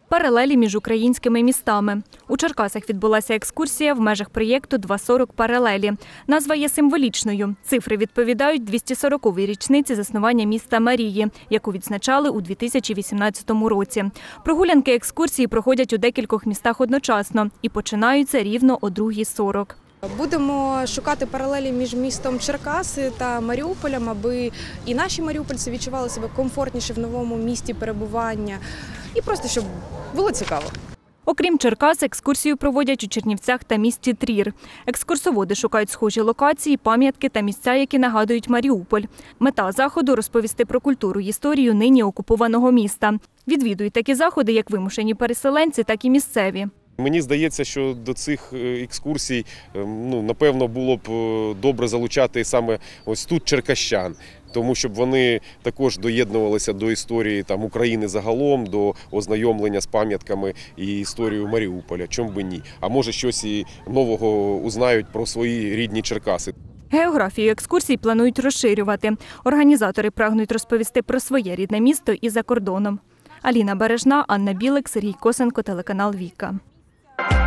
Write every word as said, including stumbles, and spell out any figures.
Паралелі між українськими містами. У Черкасах відбулася екскурсія в межах проєкту «два сорок паралелі». Назва є символічною. Цифри відповідають двісті сороковій річниці заснування міста Марії, яку відзначали у дві тисячі вісімнадцятому році. Прогулянки екскурсії проходять у декількох містах одночасно і починаються рівно о другій сорок. Будемо шукати паралелі між містом Черкаси та Маріуполем, аби і наші маріупольці відчували себе комфортніше в новому місті перебування і просто, щоб було цікаво. Окрім Черкас, екскурсію проводять у Чернівцях та місті Трір. Екскурсоводи шукають схожі локації, пам'ятки та місця, які нагадують Маріуполь. Мета заходу – розповісти про культуру і історію нині окупованого міста. Відвідують такі заходи як вимушені переселенці, так і місцеві. Мені здається, що до цих екскурсій, ну, напевно, було б добре залучати саме ось тут черкащан, тому щоб вони також доєднувалися до історії там України загалом, до ознайомлення з пам'ятками і історією Маріуполя. Чому би ні? А може щось і нового узнають про свої рідні Черкаси. Географію екскурсій планують розширювати. Організатори прагнуть розповісти про своє рідне місто і за кордоном. Аліна Бережна, Анна Білик, Сергій Косенко, телеканал «Віка».